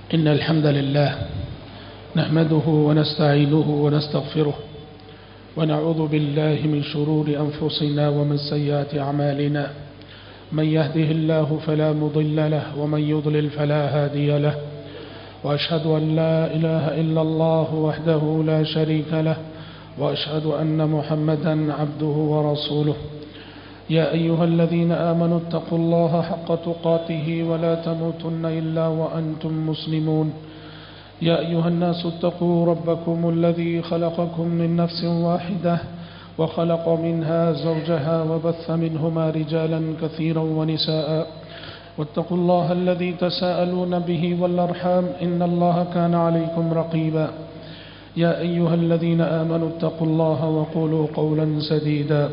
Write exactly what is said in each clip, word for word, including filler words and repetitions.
إن الحمد لله نحمده ونستعينه ونستغفره ونعوذ بالله من شرور أنفسنا ومن سيئات أعمالنا من يهده الله فلا مضل له ومن يضلل فلا هادي له وأشهد أن لا إله إلا الله وحده لا شريك له وأشهد أن محمدا عبده ورسوله يا أيها الذين آمنوا اتقوا الله حق تقاته ولا تموتن إلا وأنتم مسلمون يا أيها الناس اتقوا ربكم الذي خلقكم من نفس واحدة وخلق منها زوجها وبث منهما رجالا كثيرا ونساء واتقوا الله الذي تساءلون به والأرحام إن الله كان عليكم رقيبا يا أيها الذين آمنوا اتقوا الله وقولوا قولا سديدا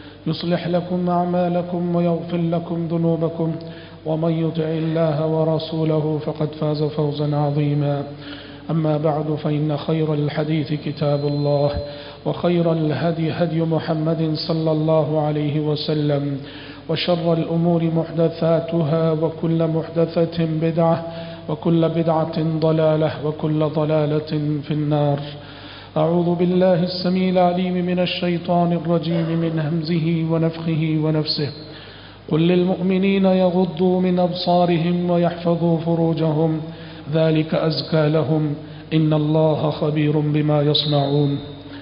يصلح لكم أعمالكم ويغفر لكم ذنوبكم ومن يطع الله ورسوله فقد فاز فوزا عظيما أما بعد فإن خير الحديث كتاب الله وخير الهدي هدي محمد صلى الله عليه وسلم وشر الأمور محدثاتها وكل محدثة بدعة وكل بدعة ضلالة وكل ضلالة في النار. أعوذ بالله السميع العليم من الشيطان الرجيم من همزه ونفخه ونفسه. قل للمؤمنين يغضوا من أبصارهم ويحفظوا فروجهم ذلك أزكى لهم إن الله خبير بما يصنعون.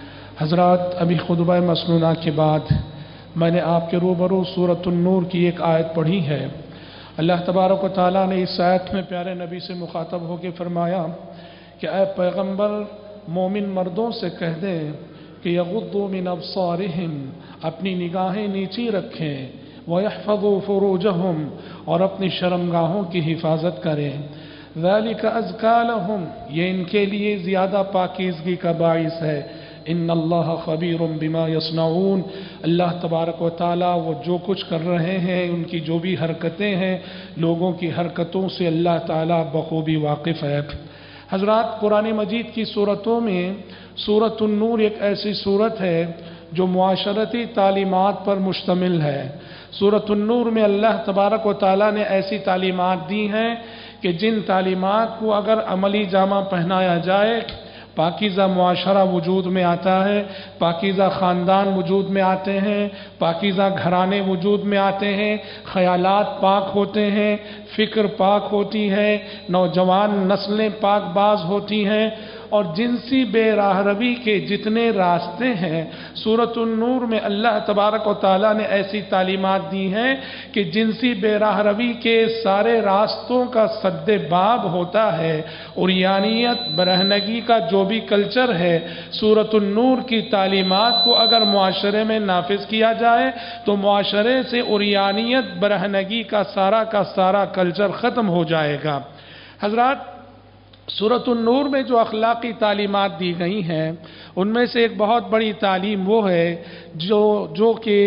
حضرات، ابھی خطبہ مسنونہ کے بعد میں نے آپ کے روبرو سورۃ النور کی ایک آیت پڑھی ہے. اللہ تبارک و تعالیٰ نے اس آیت میں پیارے نبی سے مخاطب ہو کے فرمایا کہ اے پیغمبر، مومن مردوں سے کہہ دیں کہ یغضوا من ابصارہم، اپنی نگاہیں نیچی رکھیں، وَيَحْفَظُوا فُرُوجَهُمْ، اور اپنی شرمگاہوں کی حفاظت کریں. ذَلِكَ أَزْكَى لَهُمْ، یہ ان کے لیے زیادہ پاکیزگی کا باعث ہے. ان اللہ خبیر بما یصنعون، اللہ تبارک و تعالی وہ جو کچھ کر رہے ہیں، ان کی جو بھی حرکتیں ہیں، لوگوں کی حرکتوں سے اللہ تعالی بخوبی واقف ہے. حضرات، قرآن مجید کی صورتوں میں سورۃ النور ایک ایسی صورت ہے جو معاشرتی تعلیمات پر مشتمل ہے. سورۃ النور میں اللہ تبارک و تعالی نے ایسی تعلیمات دی ہیں کہ جن تعلیمات کو اگر عملی جامہ پہنایا جائے، پاکیزہ معاشرہ وجود میں آتا ہے، پاکیزہ خاندان وجود میں آتے ہیں، پاکیزہ گھرانے وجود میں آتے ہیں، خیالات پاک ہوتے ہیں، فکر پاک ہوتی ہے، نوجوان نسلیں پاک باز ہوتی ہیں، اور جنسی بے راہ روی کے جتنے راستے ہیں، سورۃ النور میں اللہ تبارک و تعالیٰ نے ایسی تعلیمات دی ہیں کہ جنسی بے راہ روی کے سارے راستوں کا سد باب ہوتا ہے. عریانیت، برہنگی کا جو بھی کلچر ہے، سورۃ النور کی تعلیمات کو اگر معاشرے میں نافذ کیا جائے تو معاشرے سے عریانیت، برہنگی کا سارا کا سارا کلچر ختم ہو جائے گا. حضرات، سورۃ النور میں جو اخلاقی تعلیمات دی گئی ہیں ان میں سے ایک بہت بڑی تعلیم وہ ہے جو جو کہ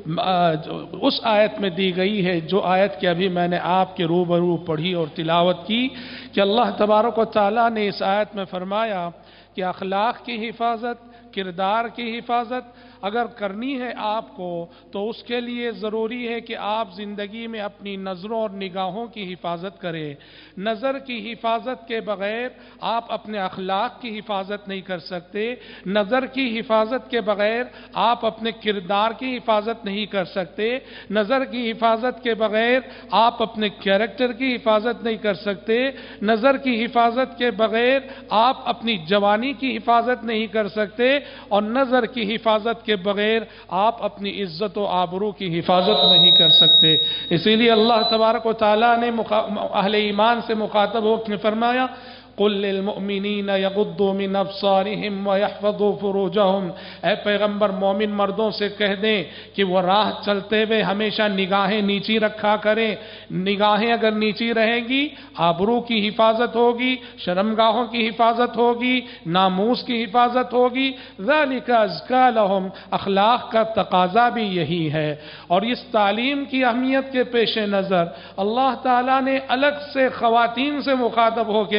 اس آیت میں دی گئی ہے، جو آیت کہ ابھی میں نے آپ کے روبرو پڑھی اور تلاوت کی، کہ اللہ تبارک و تعالیٰ نے اس آیت میں فرمایا کہ اخلاق کی حفاظت، کردار کی حفاظت اگر کرنی ہے آپ کو تو اس کے لیے ضروری ہے کہ آپ زندگی میں اپنی نظروں اور نگاہوں کی حفاظت کریں. نظر کی حفاظت کے بغیر آپ اپنے اخلاق کی حفاظت نہیں کر سکتے. نظر کی حفاظت کے بغیر آپ اپنے کردار کی حفاظت نہیں کر سکتے. نظر کی حفاظت کے بغیر آپ اپنے کیریکٹر کی حفاظت نہیں کر سکتے. نظر کی حفاظت کے بغیر آپ اپنی جوانی کی حفاظت نہیں کر سکتے، اور نظر کی حفاظت کے بغیر آپ اپنی عزت و آبرو کی حفاظت نہیں کر سکتے. اسی لیے اللہ تبارک و تعالیٰ نے اہل ایمان سے مخاطب ہو کے فرمایا قل للمؤمنین یغضوا من ابصارہم ویحفظوا فروجہم، اے پیغمبر مومن مردوں سے کہہ دیں کہ وہ راہ چلتے ہوئے ہمیشہ نگاہیں نیچی رکھا کریں. نگاہیں اگر نیچی رہیں گی، آبرو کی حفاظت ہوگی، شرمگاہوں کی حفاظت ہوگی، ناموس کی حفاظت ہوگی. ذالک ازکیٰ لہم، اخلاق کا تقاضا بھی یہی ہے. اور اس تعلیم کی اہمیت کے پیش نظر اللہ تعالیٰ نے الگ سے خواتین سے مخاطب ہو کے بھی فرمایا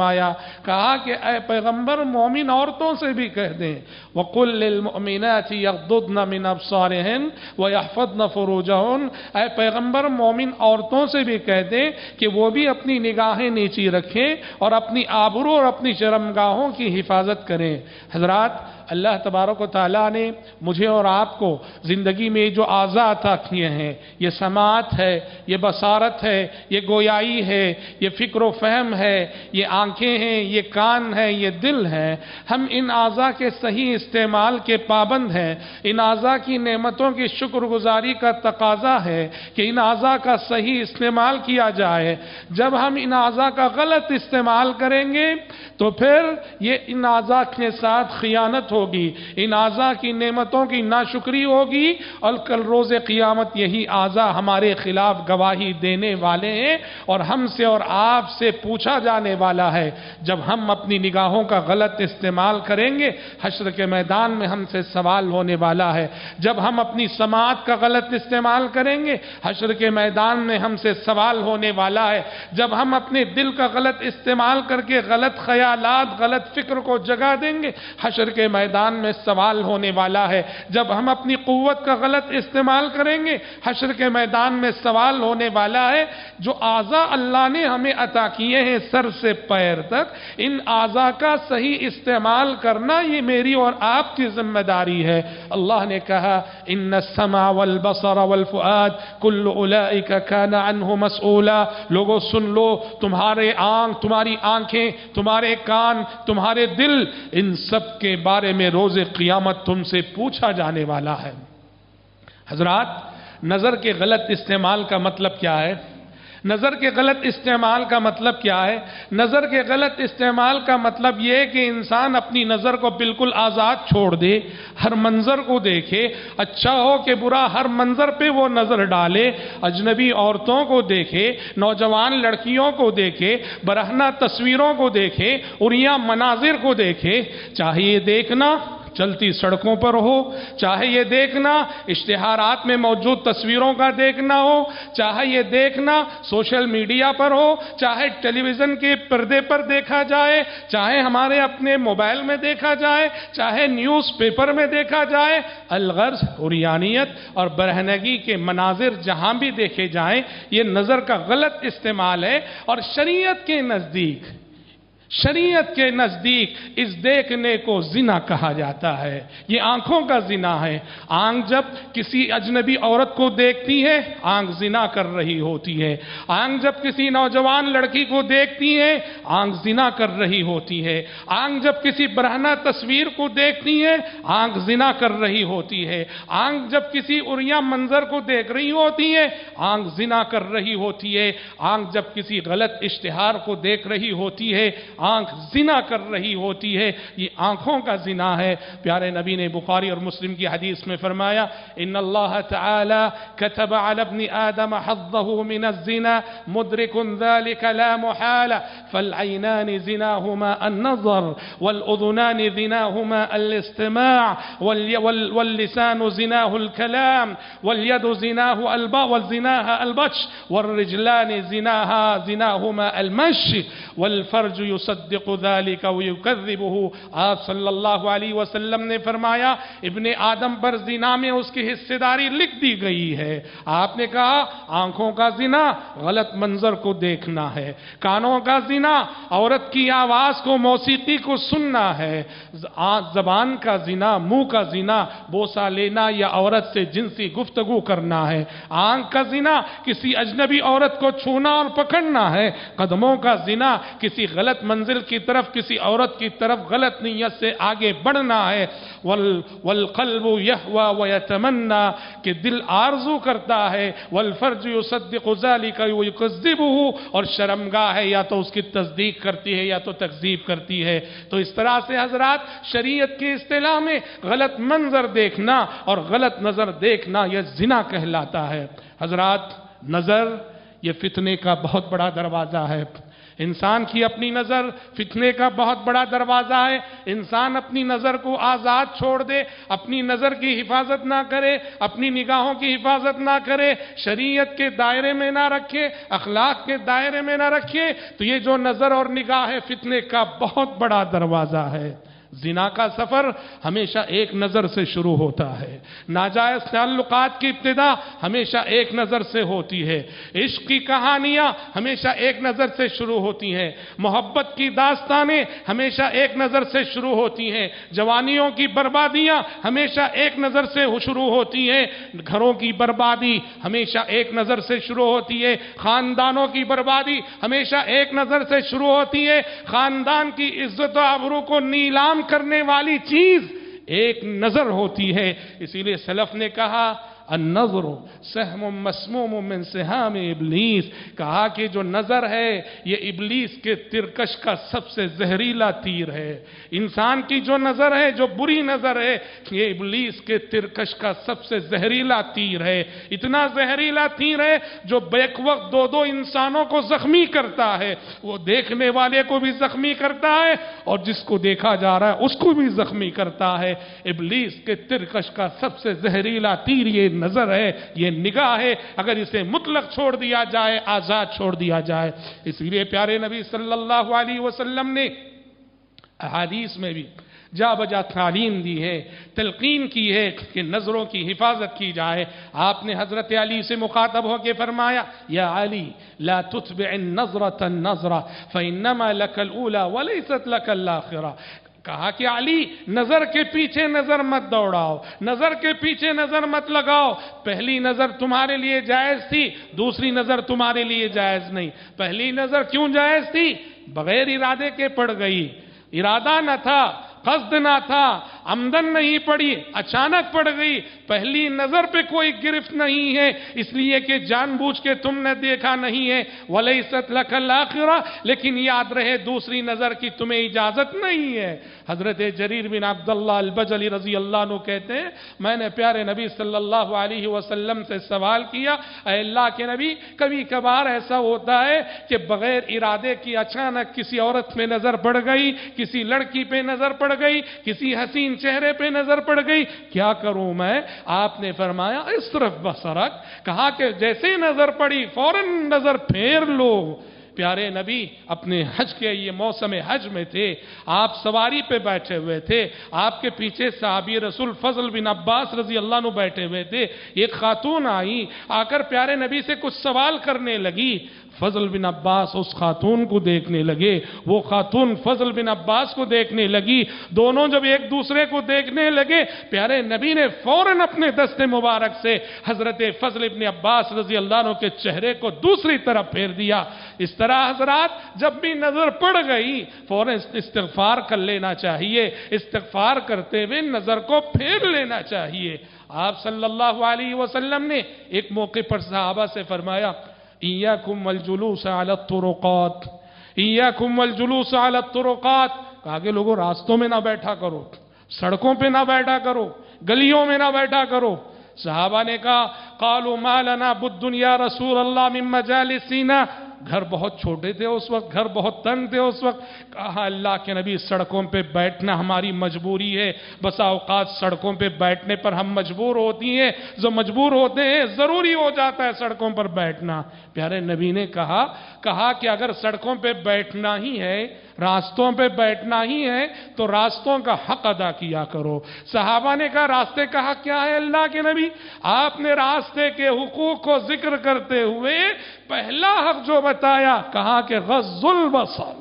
फरमाया, कहा कि ऐ पैगंबर मोमिन औरतों से भी कह दें, वक़ुल लिलमुमिनाति यग़्दुद्न मिन अब्सारिहिन व यहफ़ज़्न फ़ुरूजहुन, ऐ पैगंबर मोमिन औरतों से भी कह दें कि वो भी अपनी निगाहें नीची रखें और अपनी आबरू और अपनी शर्मगाहों की हिफाजत करें। हज़रात, अल्लाह तबारक व तआला ने मुझे और आपको ज़िंदगी में जो आज़ा अता किए हैं, ये समात है, ये बसारत है, ये गोयाई है, ये फ़िक्र व फ़हम है, ये आँखें हैं, ये कान है, ये दिल है, हम इन आज़ा के सही इस्तेमाल के पाबंद हैं। इन आज़ा की नेमतों की शुक्रगुजारी का तकाज़ा है कि इन आज़ा का सही इस्तेमाल किया जाए। जब हम इन आज़ा का गलत इस्तेमाल करेंगे तो फिर ये इन आज़ा के साथ खियानत होगी, इन आज़ा की नेमतों की नाशुक्री होगी और कल रोज़े क़ियामत यही आज़ा हमारे खिलाफ गवाही देने वाले हैं और हमसे और आपसे पूछा जाने वाला है। जब हम अपनी निगाहों का गलत इस्तेमाल करेंगे, हश्र के मैदान में हमसे सवाल होने वाला है। जब हम अपनी समात का गलत इस्तेमाल करेंगे, हश्र के मैदान में हमसे सवाल होने वाला है। जब हम अपने दिल का गलत इस्तेमाल करके गलत ख्यालात, गलत फिक्र को जगा देंगे, हश्र के मैदान में सवाल होने वाला है। जब हम अपनी कुव्वत का गलत इस्तेमाल करेंगे, हश्र के मैदान में सवाल होने वाला है। जो आज़ा अल्लाह ने हमें अता किए हैं सर से पैर तक, इन आज़ा का सही इस्तेमाल करना ये मेरी और आपकी जिम्मेदारी है। अल्लाह ने कहा, इन्न समा वल बसर वल फुआद कुल्लु उलाइका काना अन्हु मसऊला। लोगों सुन लो, तुम्हारे आंख, तुम्हारी आंखें, तुम्हारे कान, तुम्हारे दिल, इन सब के बारे में रोज़े क़ियामत तुमसे पूछा जाने वाला है। हज़रात, नज़र के गलत इस्तेमाल का मतलब क्या है? नज़र के गलत इस्तेमाल का मतलब क्या है? नज़र के गलत इस्तेमाल का मतलब ये है कि इंसान अपनी नज़र को बिल्कुल आज़ाद छोड़ दे, हर मंज़र को देखे, अच्छा हो कि बुरा, हर मंज़र पे वो नज़र डाले, अजनबी औरतों को देखे, नौजवान लड़कियों को देखे, बरहना तस्वीरों को देखे, उरिया मनाजिर को देखे। चाहे ये देखना चलती सड़कों पर हो, चाहे ये देखना इश्तिहारात में मौजूद तस्वीरों का देखना हो, चाहे ये देखना सोशल मीडिया पर हो, चाहे टेलीविज़न के पर्दे पर देखा जाए, चाहे हमारे अपने मोबाइल में देखा जाए, चाहे न्यूज़ पेपर में देखा जाए, अलगर्ज, उरियानियत और बरहनगी के मनाजिर जहां भी देखे जाएं, ये नज़र का गलत इस्तेमाल है। और शरीयत के नज़दीक शरीयत के नज़दीक इस देखने को जिना कहा जाता है। ये आंखों का जिना है। आंख जब किसी अजनबी औरत को देखती है, आंख जिना कर रही होती है। आंख जब किसी नौजवान लड़की को देखती है, आंख जिना कर रही होती है। आंख जब किसी बरहना तस्वीर को देखती है, आंख जिना कर रही होती है। आंख जब किसी उरिया मंजर को देख रही होती है, आंख जिना कर रही होती है। आंख जब किसी गलत इश्तिहार को देख रही होती है, आंख जिना कर रही होती है। ये आंखों का जिना है। प्यारे नबी ने बुखारी और मुस्लिम की हदीस में फरमाया, इन्नल्लाह तआला कतब अला इब्न आदम हज़्ज़हु मिन अज़्ज़िना मुद्रिकुन ज़ालिका ला मुहाला फलअयनानि ज़िनाहुमा अन-नज़र वल-उज़ुनानि ज़िनाहुमा अल-इस्तिमा' वल-लिसानु ज़िनाहु अल-कलाम वल-यदु ज़िनाहु अल-बा वल-ज़िनाहा अल-बत्श वल-रिजलानि ज़िनाहा ज़िनाहुमा अल-मश्य वल-फ़र्जु युसद्दिक़ु ज़ालिका व युकज़्ज़िबुहु। आप सल्लल्लाहु अलैहि वसल्लम ने फरमाया, इब्ने आदम पर ज़िना में उसकी हिस्सेदारी लिख दी गई है। आपने कहा आंखों का ज़िना गलत मंजर को देखना है, कानों का ज़िना औरत की आवाज़ को, मौसीकी को सुनना है, ज़बान का ज़िना, मुंह का ज़िना बोसा लेना या औरत से जिनसी गुफ्तगू करना है। आंख का ज़िना किसी अजनबी औरत को छूना और पकड़ना है। कदमों का ज़िना किसी गलत मंजिल की तरफ, किसी औरत की तरफ गलत नीयत से आगे बढ़ना है। वल वल क़ल्बु यहवा व यतमन्ना, कि दिल आरज़ू करता है। वल फ़र्जु युसद्दिक़ु ज़ालिका व युकज़्ज़िबुहु, और शर्मगाह है या तो उसकी तस्दीक करती है या तो तकज़ीब करती है। तो इस तरह से हज़रात, शरीयत की इस्तिलाह में गलत मंजर देखना और गलत नज़र देखना यह ज़िना कहलाता है। हज़रात, नज़र ये फितने का बहुत बड़ा दरवाज़ा है। انسان کی اپنی نظر فتنے کا بہت بڑا دروازہ ہے. انسان اپنی نظر کو آزاد چھوڑ دے، اپنی نظر کی حفاظت نہ کرے، اپنی نگاہوں کی حفاظت نہ کرے، شریعت کے دائرے میں نہ رکھے، اخلاق کے دائرے میں نہ رکھے، تو یہ جو نظر اور نگاہ ہے فتنے کا بہت بڑا دروازہ ہے. زنا کا سفر ہمیشہ ایک نظر سے شروع ہوتا ہے. ناجائز تعلقات کی ابتدا ہمیشہ ایک نظر سے ہوتی ہے. عشق کی کہانیاں ہمیشہ ایک نظر سے شروع ہوتی ہیں. محبت کی داستانیں ہمیشہ ایک نظر سے شروع ہوتی ہیں. جوانیوں کی بربادیاں ہمیشہ ایک نظر سے شروع ہوتی ہیں. گھروں کی بربادی ہمیشہ ایک نظر سے شروع ہوتی ہے. خاندانوں کی بربادی ہمیشہ ایک نظر سے شروع ہوتی ہے. خاندان کی عزت و آبرو کو نیلام کرنے والی چیز ایک نظر ہوتی ہے. اسی لیے سلف نے کہا النظر سہم مسموم من سہام ابلیس، کہا کہ جو نظر ہے یہ ابلیس کے ترکش کا سب سے زہریلا تیر ہے. انسان کی جو نظر ہے، جو بری نظر ہے، یہ ابلیس کے ترکش کا سب سے زہریلا تیر ہے. اتنا زہریلا تیر ہے جو بیک وقت دو دو انسانوں کو زخمی کرتا ہے. وہ دیکھنے والے کو بھی زخمی کرتا ہے اور جس کو دیکھا جا رہا ہے اس کو بھی زخمی کرتا ہے. ابلیس کے ترکش کا سب سے زہریلا تیر یہ نظر ہے، یہ نگاہ ہے. اگر اسے مطلق چھوڑ دیا جائے، آزاد چھوڑ دیا جائے. اسی لیے پیارے نبی صلی اللہ علیہ وسلم نے احادیث میں بھی جا بجا تعلیم دی ہے، تلقین کی ہے کہ نظروں کی حفاظت کی جائے. آپ نے حضرت علی سے مخاطب ہو کے فرمایا یا علی لا تتبع النظرة النظرة فإنما لك الأولى وليست لك الآخرة. کہا کہ علی نظر کے پیچھے نظر مت دوڑاؤ، نظر کے پیچھے نظر مت لگاؤ. پہلی نظر تمہارے لیے جائز تھی، دوسری نظر تمہارے لیے جائز نہیں. پہلی نظر کیوں جائز تھی؟ بغیر ارادے کے پڑ گئی، ارادہ نہ تھا، قصد نہ تھا، آمدن نہیں پڑی، اچانک پڑ گئی. پہلی نظر پہ کوئی گرفت نہیں ہے، اس لیے کہ جان بوجھ کے تم نے دیکھا نہیں ہے. وَلَيْسَتْ لَكَ الْآخِرَةُ، لیکن یاد رہے دوسری نظر کی تمہیں اجازت نہیں ہے. حضرت جریر بن عبداللہ البجلی رضی اللہ عنہ کہتے ہیں میں نے پیارے نبی صلی اللہ علیہ وسلم سے سوال کیا، اے اللہ کے نبی کبھی کبھار ایسا ہوتا ہے کہ بغیر ارادے کی اچانک کسی عورت پہ نظر پڑ گئی، کسی لڑکی پہ نظر پڑ گئی، کسی حسین چہرے پہ نظر پڑ گئی، کیا کروں میں؟ آپ نے فرمایا اس طرف بصرک، کہا کہ جیسے نظر پڑی فوراً نظر پھیر لو. پیارے نبی اپنے حج کے یہ موسم حج میں تھے، آپ سواری پہ بیٹھے ہوئے تھے، آپ کے پیچھے صحابی رسول فضل بن عباس رضی اللہ عنہ بیٹھے ہوئے تھے. ایک خاتون آئی، آ کر پیارے نبی سے کچھ سوال کرنے لگی. فضل بن عباس اس خاتون کو دیکھنے لگے، وہ خاتون فضل بن عباس کو دیکھنے لگی. دونوں جب ایک دوسرے کو دیکھنے لگے، پیارے نبی نے فوراً اپنے دست مبارک سے حضرت فضل بن عباس رضی اللہ عنہ کے چہرے کو دوسری طرف پھیر دیا. اس طرح حضرات جب بھی نظر پڑ گئی فوراً استغفار کر لینا چاہیے، استغفار کرتے ہوئے نظر کو پھیر لینا چاہیے. آپ صلی اللہ علیہ وسلم نے ایک موقع پر صحابہ سے فرمایا ایاکم والجلوس علی الطرقات، ایاکم والجلوس علی الطرقات، کہا کہ لوگوں راستوں میں نہ بیٹھا کرو، سڑکوں پہ نہ بیٹھا کرو، گلیوں میں نہ بیٹھا کرو. صحابہ نے کہا قالوا ما لنا بالدنیا رسول اللہ من مجالسنا، گھر بہت چھوٹے تھے اس وقت، گھر بہت تنگ تھے اس وقت. کہا اللہ کے نبی سڑکوں پہ بیٹھنا ہماری مجبوری ہے، بسا اوقات سڑکوں پہ بیٹھنے پر ہم مجبور ہوتی ہیں، جو مجبور ہوتے ہیں ضروری ہو جاتا ہے سڑکوں پر بیٹھنا. پیارے نبی نے کہا کہا کہ اگر سڑکوں پہ بیٹھنا ہی ہے، راستوں پہ بیٹھنا ہی ہے تو راستوں کا حق ادا کیا کرو. صحابہ نے کہا راستے کا حق کیا ہے اللہ کے نبی؟ آپ نے راستے کے حقوق کو ذکر کرتے ہوئے پہلا حق جو بتایا کہا کہ غض البصر.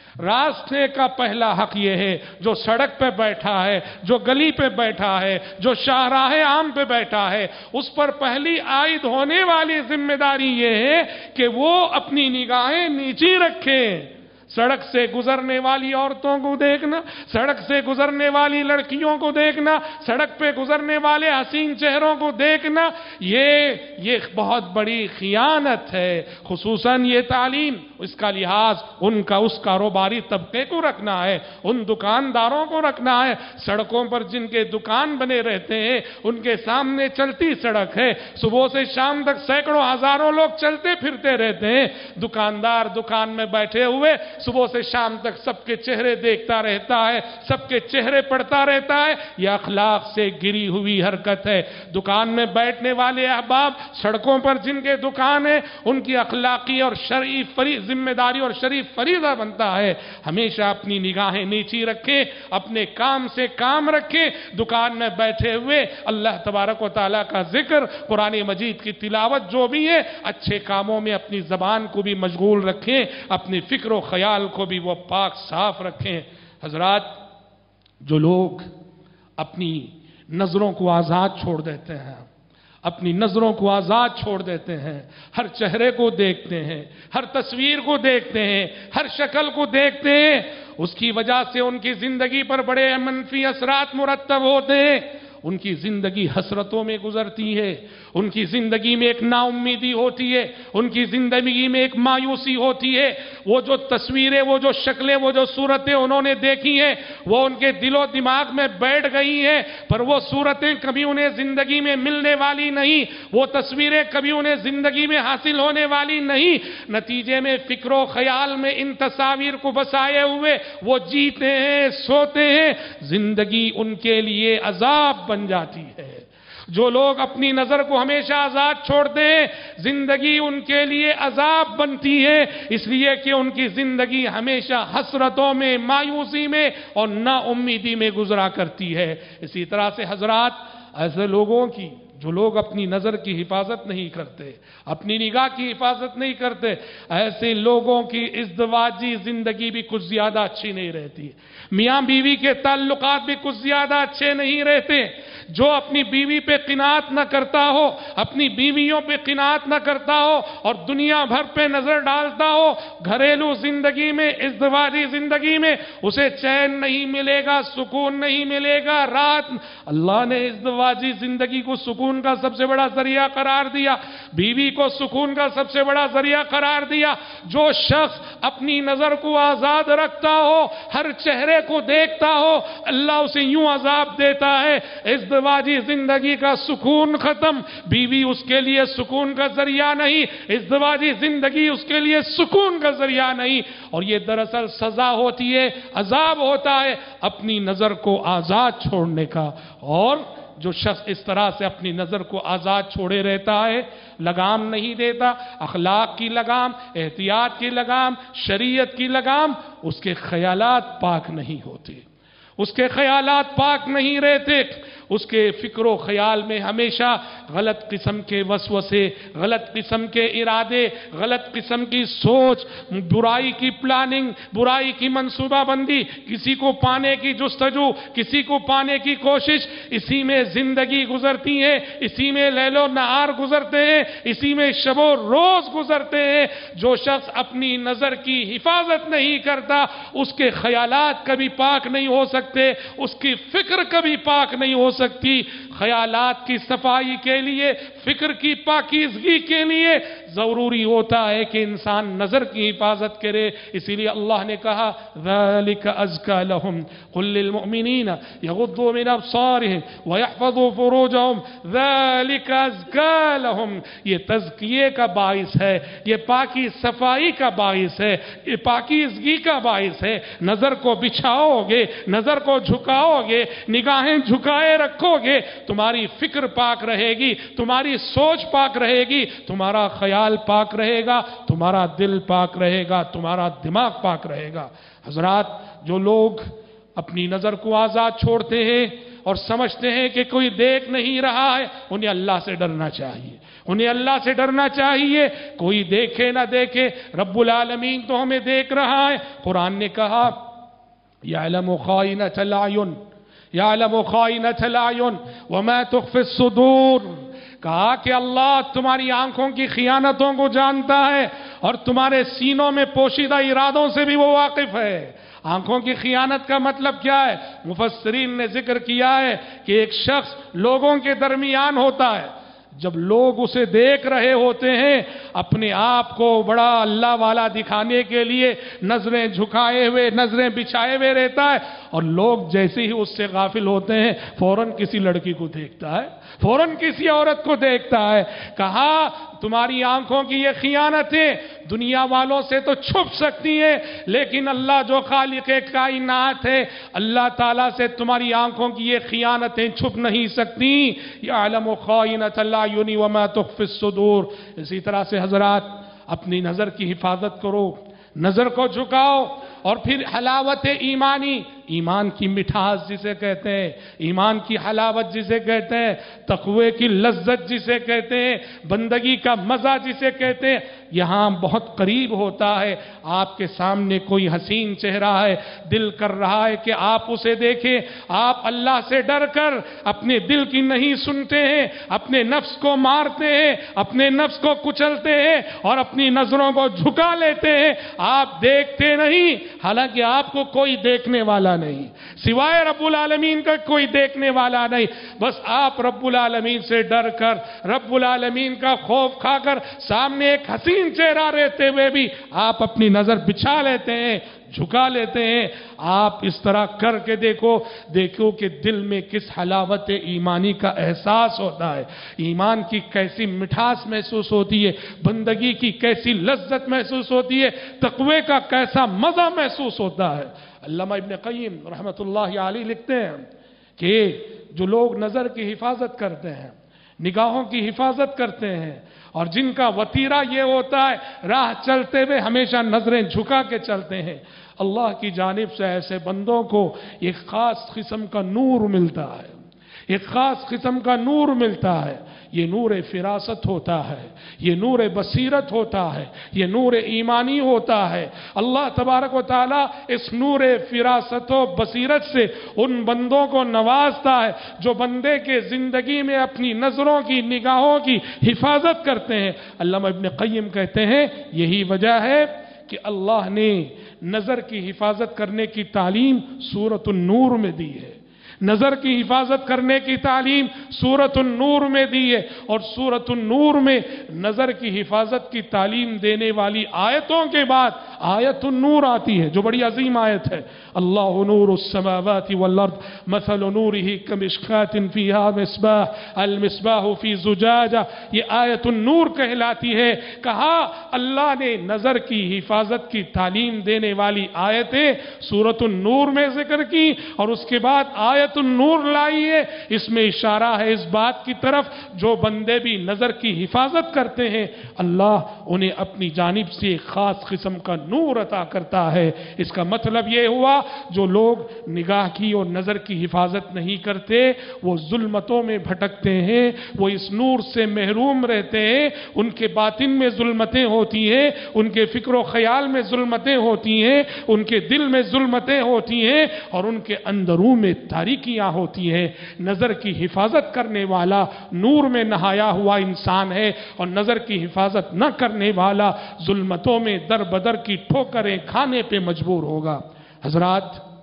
راستے کا پہلا حق یہ ہے جو سڑک پہ بیٹھا ہے، جو گلی پہ بیٹھا ہے، جو شاہراہ عام پہ بیٹھا ہے، اس پر پہلی عائد ہونے والی ذمہ داری یہ ہے کہ وہ اپنی نگاہیں نیچی رکھے. سڑک سے گزرنے والی عورتوں کو دیکھنا، سڑک سے گزرنے والی لڑکیوں کو دیکھنا، سڑک پہ گزرنے والے حسین چہروں کو دیکھنا، یہ یہ بہت بڑی خیانت ہے۔ خصوصاً یہ تعلیم، اس کا لحاظ ان کا اس کاروباری طبقے کو رکھنا ہے، ان دکانداروں کو رکھنا ہے۔ سڑکوں پر جن کے دکان بنے رہتے ہیں ان کے سامنے چلتی سڑک ہے، صبح سے شام تک سینکڑوں ہزاروں لوگ چلتے پھرتے رہتے ہیں، دکاندار دکان میں بیٹھے ہوئے صبح سے شام تک سب کے چہرے دیکھتا رہتا ہے، سب کے چہرے پڑھتا رہتا ہے۔ یہ اخلاق سے گری ہوئی حرکت ہے۔ دکان میں بیٹھنے والے احباب، سڑکوں پر جن کے دکان ہیں ان کی اخلاقی اور شرعی فریض ذمہ داری اور شریف فریضہ بنتا ہے ہمیشہ اپنی نگاہیں نیچی رکھیں، اپنے کام سے کام رکھیں، دکان میں بیٹھے ہوئے اللہ تبارک و تعالیٰ کا ذکر، قرآن مجید کی تلاوت جو بھی ہے، اچھے کاموں میں اپنی زبان کو بھی مشغول رکھیں، اپنی فکر و خیال کو بھی وہ پاک صاف رکھیں۔ حضرات، جو لوگ اپنی نظروں کو آزاد چھوڑ دیتے ہیں، اپنی نظروں کو آزاد چھوڑ دیتے ہیں، ہر چہرے کو دیکھتے ہیں، ہر تصویر کو دیکھتے ہیں، ہر شکل کو دیکھتے ہیں، اس کی وجہ سے ان کی زندگی پر بڑے منفی اثرات مرتب ہوتے ہیں۔ ان کی زندگی حسرتوں میں گزرتی ہے، ان کی زندگی میں ایک نا امیدی ہوتی ہے، ان کی زندگی میں ایک مایوسی ہوتی ہے۔ وہ جو تصویریں، وہ جو شکلیں، وہ جو صورتیں انہوں نے دیکھی ہیں وہ ان کے دل و دماغ میں بیٹھ گئی ہیں، پر وہ صورتیں کبھی انہیں زندگی میں ملنے والی نہیں، وہ تصویریں کبھی انہیں زندگی میں حاصل ہونے والی نہیں۔ نتیجے میں فکر و خیال میں ان تصاویر کو بسائے ہوئے وہ جیتے ہیں، سوتے ہیں، زندگی ان کے لیے عذاب بن جاتی ہے۔ جو لوگ اپنی نظر کو ہمیشہ آزاد چھوڑتے ہیں زندگی ان کے لیے عذاب بنتی ہے، اس لیے کہ ان کی زندگی ہمیشہ حسرتوں میں، مایوسی میں اور نا امیدی میں گزرا کرتی ہے۔ اسی طرح سے حضرات، ایسے لوگوں کی جو لوگ اپنی نظر کی حفاظت نہیں کرتے، اپنی نگاہ کی حفاظت نہیں کرتے، ایسے لوگوں کی ازدواجی زندگی بھی کچھ زیادہ اچھی نہیں رہتی، میاں بیوی کے تعلقات بھی کچھ زیادہ اچھے نہیں رہتے۔ جو اپنی بیوی پہ قناعت نہ کرتا ہو، اپنی بیویوں پہ قناعت نہ کرتا ہو اور دنیا بھر پہ نظر ڈالتا ہو، گھریلو زندگی میں، ازدواجی زندگی میں اسے چین نہیں ملے گا، سکون نہیں ملے گا۔ رات اللہ نے ازدواجی زندگی کو سکون کا سب سے بڑا ذریعہ قرار دیا، بیوی کو سکون کا سب سے بڑا ذریعہ قرار دیا۔ جو شخص اپنی نظر کو آزاد رکھتا ہو، ہر چہرے کو دیکھتا ہو، اللہ اسے یوں عذاب دیتا ہے، ازدواجی زندگی کا سکون ختم، بیوی اس کے لیے سکون کا ذریعہ نہیں، ازدواجی زندگی اس کے لیے سکون کا ذریعہ نہیں، اور یہ دراصل سزا ہوتی ہے، عذاب ہوتا ہے اپنی نظر کو آزاد چھوڑنے کا۔ اور جو شخص اس طرح سے اپنی نظر کو آزاد چھوڑے رہتا ہے، لگام نہیں دیتا، اخلاق کی لگام، احتیاط کی لگام، شریعت کی لگام، اس کے خیالات پاک نہیں ہوتے، اس کے خیالات پاک نہیں رہتے، اس کے فکر و خیال میں ہمیشہ غلط قسم کے وسوسے، غلط قسم کے ارادے، غلط قسم کی سوچ، برائی کی پلاننگ، برائی کی منصوبہ بندی، کسی کو پانے کی جستجو، کسی کو پانے کی کوشش، اسی میں زندگی گزرتی ہے، اسی میں لیل و نہار گزرتے ہیں، اسی میں شب و روز گزرتے ہیں۔ جو شخص اپنی نظر کی حفاظت نہیں کرتا اس کے خیالات کبھی پاک نہیں ہو سکتے، اس کی فکر کبھی پاک نہیں ہو سکتی۔ خیالات کی صفائی کے لیے، فکر کی پاکیزگی کے لیے ضروری ہوتا ہے کہ انسان نظر کی حفاظت کرے۔ اسی لیے اللہ نے کہا ذَلِكَ أَزْكَى لَهُمْ قُلْ لِلْمُؤْمِنِينَ يَغُضُّوا مِنْ أَبْصَارِهِمْ وَيَحْفَظُوا فُرُوجَهُمْ ذَلِكَ أَزْكَى لَهُمْ، یہ تزکیے کا باعث ہے، یہ پاکی صفائی کا باعث ہے، یہ پاکیزگی کا باعث ہے۔ نظر کو بچھاؤ گے، نظر کو جھکاؤ گے، نگاہیں جھکائے رکھو گے، تمہاری فکر پاک رہے گی، تمہاری سوچ پاک رہے گی، تمہارا خیال پاک رہے گا، تمہارا دل پاک رہے گا، تمہارا دماغ پاک رہے گا۔ حضرات، جو لوگ اپنی نظر کو آزاد چھوڑتے ہیں اور سمجھتے ہیں کہ کوئی دیکھ نہیں رہا ہے، انہیں اللہ سے ڈرنا چاہیے، انہیں اللہ سے ڈرنا چاہیے۔ کوئی دیکھے نہ دیکھے، رب العالمین تو ہمیں دیکھ رہا ہے۔ قرآن نے کہا یعلم خائنۃ الاعین، یعلم خائنۃ الاعین وما تخفی الصدور، کہا کہ اللہ تمہاری آنکھوں کی خیانتوں کو جانتا ہے اور تمہارے سینوں میں پوشیدہ ارادوں سے بھی وہ واقف ہے۔ آنکھوں کی خیانت کا مطلب کیا ہے؟ مفسرین نے ذکر کیا ہے کہ ایک شخص لوگوں کے درمیان ہوتا ہے، جب لوگ اسے دیکھ رہے ہوتے ہیں اپنے آپ کو بڑا اللہ والا دکھانے کے لیے نظریں جھکائے ہوئے، نظریں بچھائے ہوئے رہتا ہے، اور لوگ جیسے ہی اس سے غافل ہوتے ہیں فوراً کسی لڑکی کو دیکھتا ہے، فوراً کسی عورت کو دیکھتا ہے۔ کہا تمہاری آنکھوں کی یہ خیانتیں دنیا والوں سے تو چھپ سکتی ہیں، لیکن اللہ جو خالق کائنات ہے، اللہ تعالیٰ سے تمہاری آنکھوں کی یہ خیانتیں چھپ نہیں سکتی۔ یعلم خائنۃ الاعین وما تخفی الصدور۔ اسی طرح سے حضرات اپنی نظر کی حفاظت کرو، نظر کو جھکاؤ، اور پھر حلاوت ایمانی، ایمان کی مٹھاس جسے کہتے ہیں، ایمان کی حلاوت جسے کہتے ہیں، تقوی کی لذت جسے کہتے ہیں، بندگی کا مزہ جسے کہتے ہیں، یہاں بہت قریب ہوتا ہے۔ آپ کے سامنے کوئی حسین چہرہ ہے، دل کر رہا ہے کہ آپ اسے دیکھیں، آپ اللہ سے ڈر کر اپنے دل کی نہیں سنتے ہیں، اپنے نفس کو مارتے ہیں، اپنے نفس کو کچلتے ہیں اور اپنی نظروں کو جھکا لیتے ہیں۔ آپ دیکھتے نہیں، حالانکہ آپ کو کوئی دیکھنے والا نہیں، سوائے رب العالمین کا کوئی دیکھنے والا نہیں، بس آپ رب العالمین سے ڈر کر، رب العالمین کا خوف کھا کر سامنے ایک حسین چہرہ رہتے ہوئے بھی آپ اپنی نظر بچھا لیتے ہیں، جھکا لیتے ہیں۔ آپ اس طرح کر کے دیکھو دیکھو کہ دل میں کس حلاوت ایمانی کا احساس ہوتا ہے، ایمان کی کیسی مٹھاس محسوس ہوتی ہے، بندگی کی کیسی لذت محسوس ہوتی ہے، تقوی کا کیسا مزہ محسوس ہوتا ہے۔ علامہ ابن قیم رحمۃ اللہ علیہ لکھتے ہیں کہ جو لوگ نظر کی حفاظت کرتے ہیں، نگاہوں کی حفاظت کرتے ہیں، اور جن کا وتیرہ یہ ہوتا ہے راہ چلتے ہوئے ہمیشہ نظریں جھکا کے چلتے ہیں، اللہ کی جانب سے ایسے بندوں کو ایک خاص قسم کا نور ملتا ہے، ایک خاص قسم کا نور ملتا ہے۔ یہ نور فراست ہوتا ہے، یہ نور بصیرت ہوتا ہے، یہ نور ایمانی ہوتا ہے۔ اللہ تبارک و تعالیٰ اس نور فراست و بصیرت سے ان بندوں کو نوازتا ہے جو بندے کے زندگی میں اپنی نظروں کی، نگاہوں کی حفاظت کرتے ہیں۔ علامہ ابن قیم کہتے ہیں یہی وجہ ہے کہ اللہ نے نظر کی حفاظت کرنے کی تعلیم سورۃ النور میں دی ہے، نظر کی حفاظت کرنے کی تعلیم سورۃ النور میں دی ہے، اور سورۃ النور میں نظر کی حفاظت کی تعلیم دینے والی آیتوں کے بعد آیت النور آتی ہے جو بڑی عظیم آیت ہے۔ اللہ نور السماوات والارض مثل نورہ کمشکاۃ فیہا مصباح المصباح فی زجاجہ، یہ آیت النور کہلاتی ہے۔ کہا اللہ نے نظر کی حفاظت کی تعلیم دینے والی آیتیں سورۃ النور میں ذکر کی، اور اس کے بعد آیت النور لائی ہے۔ اس میں اشارہ ہے اس بات کی طرف جو بندے بھی نظر کی حفاظت کرتے ہیں اللہ انہیں اپنی جانب سے ایک خاص قسم کا نور عطا کرتا ہے۔ اس کا مطلب یہ ہوا جو لوگ نگاہ کی اور نظر کی حفاظت نہیں کرتے وہ ظلمتوں میں بھٹکتے ہیں، وہ اس نور سے محروم رہتے ہیں، ان کے باطن میں ظلمتیں ہوتی ہیں، ان کے فکر و خیال میں ظلمتیں ہوتی ہیں، ان کے دل میں ظلمتیں ہوتی ہیں، اور ان کے اندروں میں تاریکیاں ہوتی ہیں۔ نظر کی حفاظت کرنے والا نور میں نہایا ہوا انسان ہے، اور نظر کی حفاظت نہ کرنے والا ظلمتوں میں در بدر کی ٹھوکریں کھانے پہ مجبور ہوگا۔ حضرات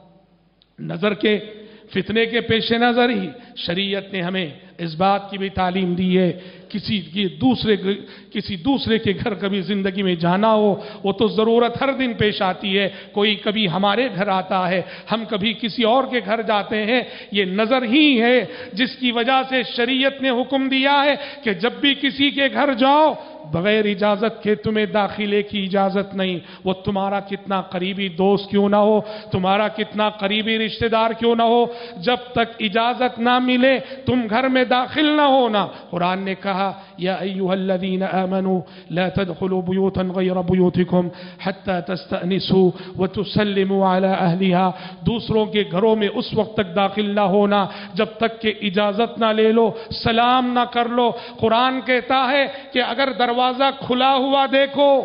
نظر کے فتنے کے پیش نظر ہی شریعت نے ہمیں اس بات کی بھی تعلیم دی ہے کسی کی دوسرے کسی دوسرے کے گھر کبھی زندگی میں جانا ہو وہ تو ضرورت ہر دن پیش آتی ہے، کوئی کبھی ہمارے گھر آتا ہے، ہم کبھی کسی اور کے گھر جاتے ہیں، یہ نظر ہی ہے جس کی وجہ سے شریعت نے حکم دیا ہے کہ جب بھی کسی کے گھر جاؤ بغیر اجازت کے تمہیں داخلے کی اجازت نہیں، وہ تمہارا کتنا قریبی دوست کیوں نہ ہو، تمہارا کتنا قریبی رشتہ دار کیوں نہ ہو، جب تک اجازت نہ ملے تم گھر میں داخل نہ ہونا۔ قرآن نے کہا یا ایھا الذین آمنوا لا تدخلوا بیوتا غیر بیوتکم حتی تستأنسوا وتسلموا علی اہلھا، دوسروں کے گھروں میں اس وقت تک داخل نہ ہونا جب تک کہ اجازت نہ لے لو، سلام نہ کر لو۔ قرآن کہتا ہے کہ اگر دروازہ کھلا ہوا دیکھو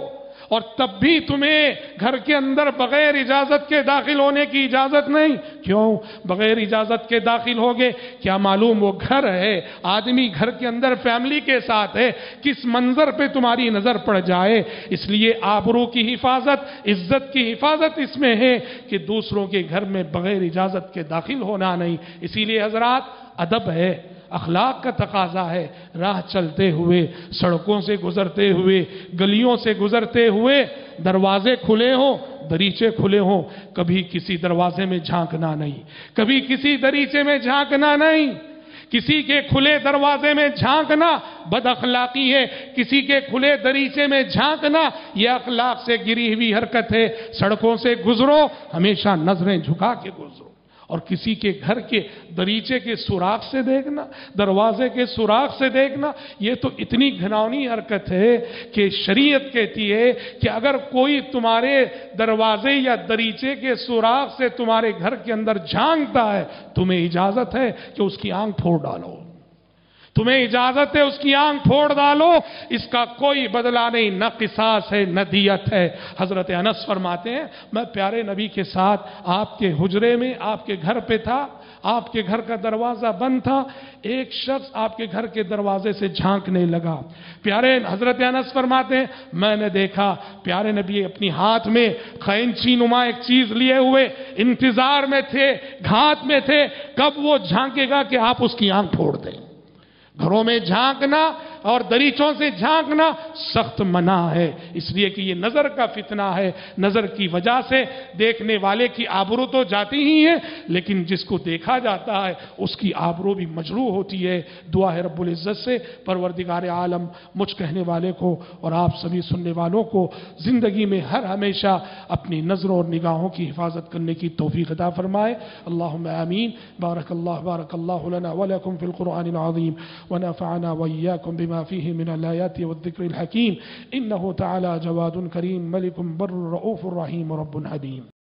اور تب بھی تمہیں گھر کے اندر بغیر اجازت کے داخل ہونے کی اجازت نہیں. کیوں بغیر اجازت کے داخل ہوگے؟ کیا معلوم وہ گھر ہے، آدمی گھر کے اندر فیملی کے ساتھ ہے، کس منظر پہ تمہاری نظر پڑ جائے. اس لیے آبرو کی حفاظت، عزت کی حفاظت اس میں ہے کہ دوسروں کے گھر میں بغیر اجازت کے داخل ہونا نہیں. اسی لیے حضرات ادب ہے، اخلاق کا تقاضا ہے. راہ چلتے ہوئے، سڑکوں سے گزرتے ہوئے، گلیوں سے گزرتے ہوئے، دروازے کھلے ہوں، دریچے کھلے ہوں، کبھی کسی دروازے میں جھانکنا نہیں، کبھی کسی دریچے میں جھانکنا نہیں. کسی کے کھلے دروازے میں جھانکنا بد اخلاقی ہے، کسی کے کھلے دریچے میں جھانکنا یہ اخلاق سے گری ہوئی حرکت ہے. سڑکوں سے گزرو ہمیشہ نظریں جھکا کے گزرو، اور کسی کے گھر کے دریچے کے سوراخ سے دیکھنا، دروازے کے سوراخ سے دیکھنا، یہ تو اتنی گھناؤنی حرکت ہے کہ شریعت کہتی ہے کہ اگر کوئی تمہارے دروازے یا دریچے کے سوراخ سے تمہارے گھر کے اندر جھانکتا ہے، تمہیں اجازت ہے کہ اس کی آنکھ پھوڑ ڈالو. تمہیں اجازت ہے اس کی آنکھ پھوڑ ڈالو، اس کا کوئی بدلہ نہیں، نہ قصاص ہے نہ دیت ہے. حضرت انس فرماتے ہیں میں پیارے نبی کے ساتھ آپ کے حجرے میں، آپ کے گھر پہ تھا، آپ کے گھر کا دروازہ بند تھا، ایک شخص آپ کے گھر کے دروازے سے جھانکنے لگا. پیارے حضرت انس فرماتے ہیں میں نے دیکھا پیارے نبی اپنی ہاتھ میں خینچی نما ایک چیز لیے ہوئے انتظار میں تھے، گھات میں تھے، کب وہ جھانکے گا کہ آپ اس کی آنکھ پھوڑ دیں. گھروں میں جھانکنا اور دریچوں سے جھانکنا سخت منع ہے، اس لیے کہ یہ نظر کا فتنہ ہے. نظر کی وجہ سے دیکھنے والے کی آبرو تو جاتی ہی ہے، لیکن جس کو دیکھا جاتا ہے اس کی آبرو بھی مجروح ہوتی ہے. دعا ہے رب العزت سے پروردگار عالم مجھ کہنے والے کو اور آپ سبھی سننے والوں کو زندگی میں ہر ہمیشہ اپنی نظروں اور نگاہوں کی حفاظت کرنے کی توفیق عطا فرمائے. اللہم آمین. بارک اللہ بارک اللہ لنا ولکم فی القرآن العظیم ونفعنا وإياكم بما فيه من الآيات والذكر الحكيم إنه تعالى جواد كريم ملك بر رؤوف رحيم رب حليم.